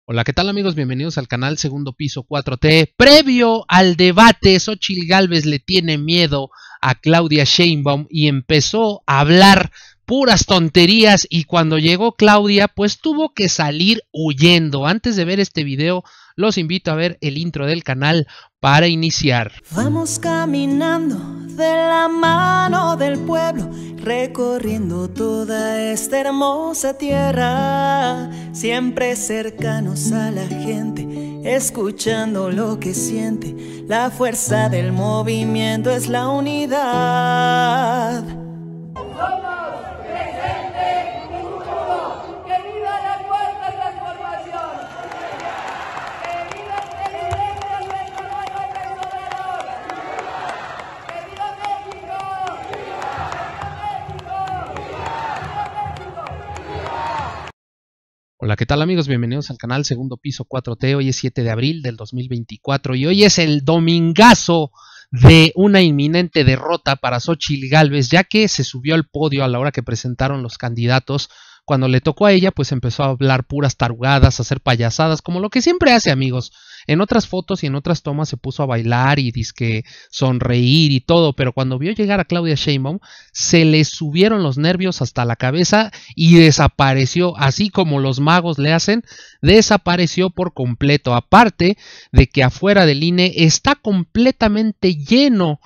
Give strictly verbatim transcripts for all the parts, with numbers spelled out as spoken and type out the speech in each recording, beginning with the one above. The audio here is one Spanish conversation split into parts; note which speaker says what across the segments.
Speaker 1: Hola, ¿qué tal amigos? Bienvenidos al canal Segundo Piso cuatro T. Previo al debate, Xóchitl Gálvez le tiene miedo a Claudia Sheinbaum y empezó a hablar puras tonterías, y cuando llegó Claudia pues tuvo que salir huyendo. Antes de ver este video, los invito a ver el intro del canal para iniciar.
Speaker 2: Vamos caminando de la mano del pueblo, recorriendo toda esta hermosa tierra, siempre cercanos a la gente, escuchando lo que siente. La fuerza del movimiento es la unidad.
Speaker 1: Hola, ¿qué tal amigos? Bienvenidos al canal Segundo Piso cuatro T. Hoy es siete de abril del dos mil veinticuatro y hoy es el domingazo de una inminente derrota para Xóchitl Gálvez, ya que se subió al podio a la hora que presentaron los candidatos. Cuando le tocó a ella, pues empezó a hablar puras tarugadas, a hacer payasadas, como lo que siempre hace, amigos. En otras fotos y en otras tomas se puso a bailar y dizque sonreír y todo, pero cuando vio llegar a Claudia Sheinbaum, se le subieron los nervios hasta la cabeza y desapareció, así como los magos le hacen, desapareció por completo. Aparte de que afuera del I N E está completamente lleno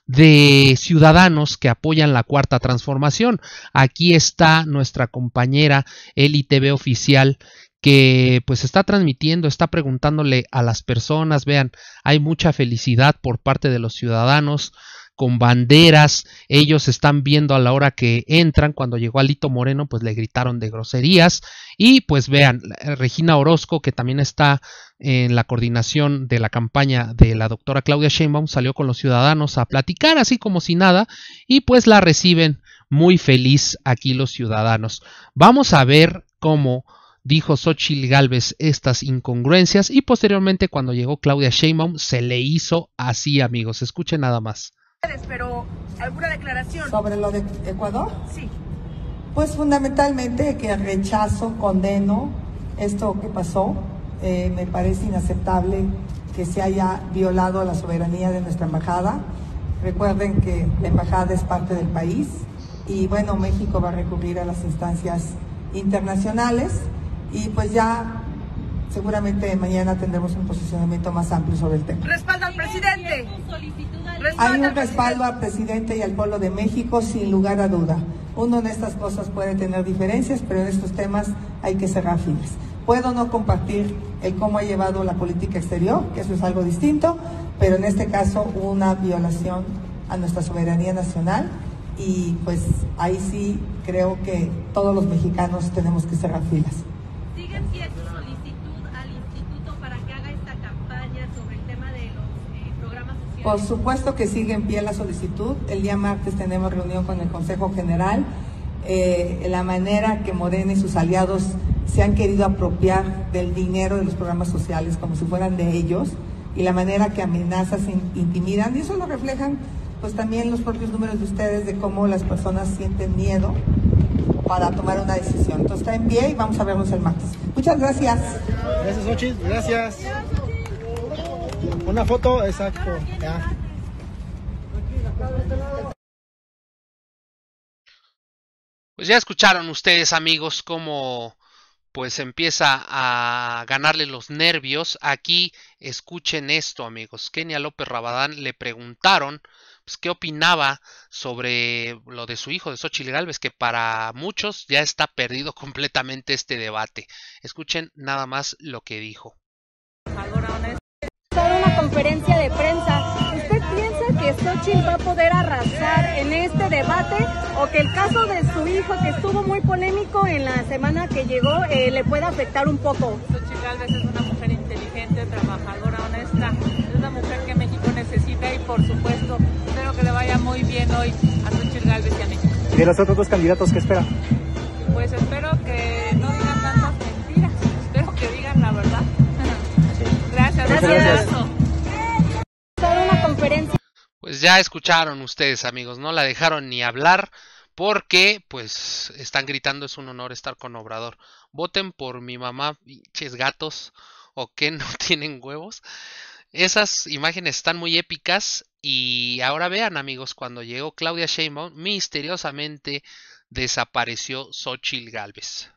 Speaker 1: de ciudadanos que apoyan la Cuarta Transformación. Aquí está nuestra compañera Eli T V Oficial, que pues está transmitiendo, está preguntándole a las personas. Vean, hay mucha felicidad por parte de los ciudadanos, con banderas. Ellos están viendo a la hora que entran. Cuando llegó Alito Moreno, pues le gritaron de groserías. Y pues vean, Regina Orozco, que también está en la coordinación de la campaña de la doctora Claudia Sheinbaum, salió con los ciudadanos a platicar así como si nada, y pues la reciben muy feliz aquí los ciudadanos. Vamos a ver cómo dijo Xóchitl Gálvez estas incongruencias, y posteriormente cuando llegó Claudia Sheinbaum se le hizo así, amigos. Escuchen nada más.
Speaker 3: Pero, ¿alguna declaración?
Speaker 4: ¿Sobre lo de Ecuador?
Speaker 3: Sí.
Speaker 4: Pues fundamentalmente que rechazo, condeno esto que pasó. Eh, me parece inaceptable que se haya violado la soberanía de nuestra embajada. Recuerden que la embajada es parte del país y bueno, México va a recurrir a las instancias internacionales y pues ya seguramente mañana tendremos un posicionamiento más amplio sobre el tema.
Speaker 3: ¿Respalda al presidente?
Speaker 4: Hay un respaldo al presidente y al pueblo de México sin lugar a duda. Uno en estas cosas puede tener diferencias, pero en estos temas hay que cerrar filas. Puedo no compartir el cómo ha llevado la política exterior, que eso es algo distinto, pero en este caso hubo una violación a nuestra soberanía nacional y pues ahí sí creo que todos los mexicanos tenemos que cerrar filas.
Speaker 5: ¿Sigue en pie su solicitud al instituto para que haga esta campaña sobre el tema de los eh, programas sociales?
Speaker 4: Por supuesto que sigue en pie la solicitud. El día martes tenemos reunión con el Consejo General. Eh, la manera que Morena y sus aliados se han querido apropiar del dinero de los programas sociales como si fueran de ellos, y la manera que amenazas intimidan, y eso lo reflejan pues también los propios números de ustedes de cómo las personas sienten miedo para tomar una decisión. Entonces está en pie y vamos a vernos el martes. Muchas gracias.
Speaker 6: Gracias, Xóchitl, gracias. Una foto, exacto. Ya.
Speaker 1: Pues ya escucharon ustedes, amigos, cómo pues empieza a ganarle los nervios. Aquí escuchen esto, amigos. Kenia López Rabadán le preguntaron pues qué opinaba sobre lo de su hijo, de Xóchitl Gálvez, que para muchos ya está perdido completamente este debate. Escuchen nada más lo que dijo.
Speaker 7: Una conferencia de prensa. ¿Usted piensa que Xóchitl va a poder arrasar en este debate, o que el caso de su hijo, que estuvo muy polémico en la semana que llegó, eh, le puede afectar un poco?
Speaker 8: Xóchitl Gálvez es una mujer inteligente, trabajadora, honesta, es una mujer que México necesita y por supuesto espero que le vaya muy bien hoy a Xóchitl Gálvez y a México.
Speaker 6: ¿Y los otros dos candidatos qué espera?
Speaker 8: Pues espero que no digan tantas mentiras, espero que digan la verdad. Gracias.
Speaker 7: Gracias. Una conferencia.
Speaker 1: Pues ya escucharon ustedes, amigos, no la dejaron ni hablar. porque pues están gritando es un honor estar con Obrador. Voten por mi mamá, pinches gatos, o que no tienen huevos. Esas imágenes están muy épicas. Y ahora vean, amigos, cuando llegó Claudia Sheinbaum, misteriosamente desapareció Xóchitl Gálvez.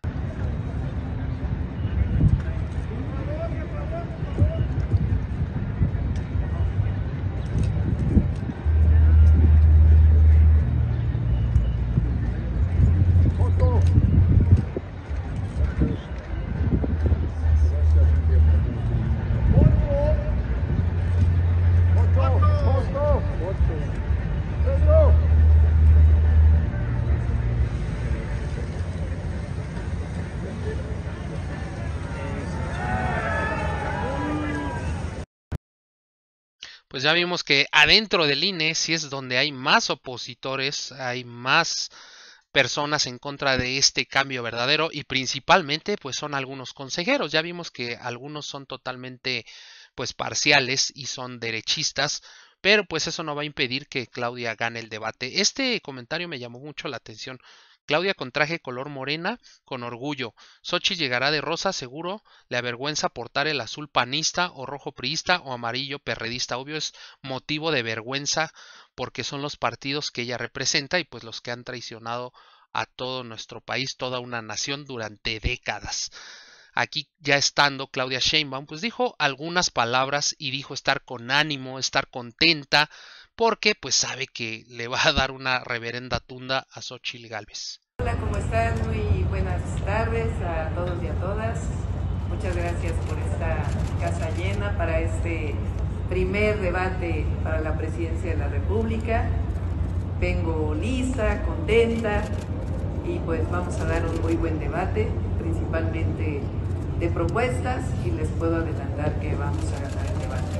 Speaker 1: Pues ya vimos que adentro del I N E sí es donde hay más opositores, hay más personas en contra de este cambio verdadero y principalmente pues son algunos consejeros. Ya vimos que algunos son totalmente pues parciales y son derechistas, pero pues eso no va a impedir que Claudia gane el debate. Este comentario me llamó mucho la atención. Claudia con traje color morena, con orgullo. Xóchitl llegará de rosa, seguro. Le avergüenza portar el azul panista o rojo priista o amarillo perredista. Obvio es motivo de vergüenza porque son los partidos que ella representa y pues los que han traicionado a todo nuestro país, toda una nación durante décadas. Aquí ya estando Claudia Sheinbaum, pues dijo algunas palabras y dijo estar con ánimo, estar contenta, porque pues sabe que le va a dar una reverenda tunda a Xóchitl Gálvez.
Speaker 9: Hola, ¿cómo están? Muy buenas tardes a todos y a todas. Muchas gracias por esta casa llena para este primer debate para la presidencia de la República. Vengo lista, contenta y pues vamos a dar un muy buen debate, principalmente de propuestas, y les puedo adelantar que vamos a ganar el debate.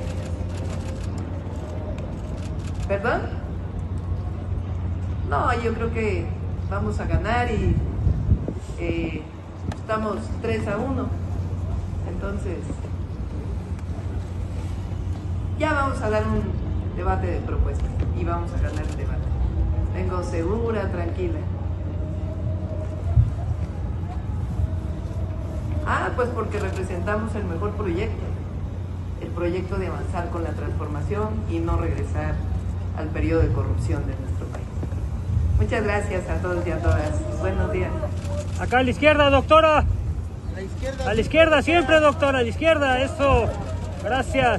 Speaker 9: ¿Perdón? No, yo creo que vamos a ganar y eh, estamos tres a uno. Entonces, ya vamos a dar un debate de propuestas y vamos a ganar el debate. Vengo segura, tranquila. Ah, pues porque representamos el mejor proyecto, el proyecto de avanzar con la transformación y no regresar al periodo de corrupción de nuestro país. Muchas gracias a todos y a todas. Buenos días.
Speaker 6: Acá a la izquierda, doctora. A la izquierda, a la izquierda siempre, doctora, a la izquierda, eso. Gracias.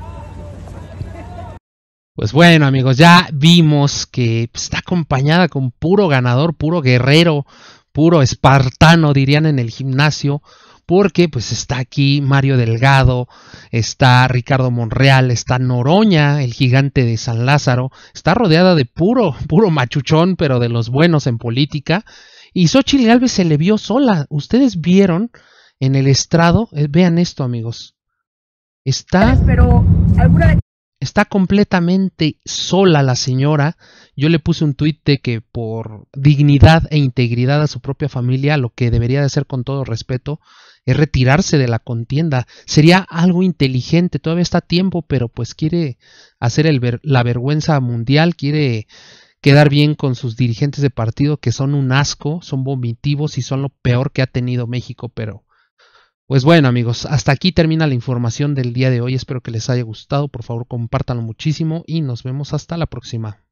Speaker 1: Pues bueno, amigos, ya vimos que está acompañada con puro ganador, puro guerrero, puro espartano, dirían en el gimnasio, porque pues está aquí Mario Delgado, está Ricardo Monreal, está Noroña, el gigante de San Lázaro, está rodeada de puro, puro machuchón, pero de los buenos en política, y Xóchitl Gálvez se le vio sola. Ustedes vieron en el estrado, eh, vean esto, amigos, está...
Speaker 3: Pero alguna...
Speaker 1: Está completamente sola la señora. Yo le puse un tuit de que por dignidad e integridad a su propia familia, lo que debería de hacer con todo respeto es retirarse de la contienda. Sería algo inteligente, todavía está a tiempo, pero pues quiere hacer el ver, la vergüenza mundial, quiere quedar bien con sus dirigentes de partido que son un asco, son vomitivos y son lo peor que ha tenido México, pero... Pues bueno, amigos, hasta aquí termina la información del día de hoy. Espero que les haya gustado. Por favor, compártanlo muchísimo y nos vemos hasta la próxima.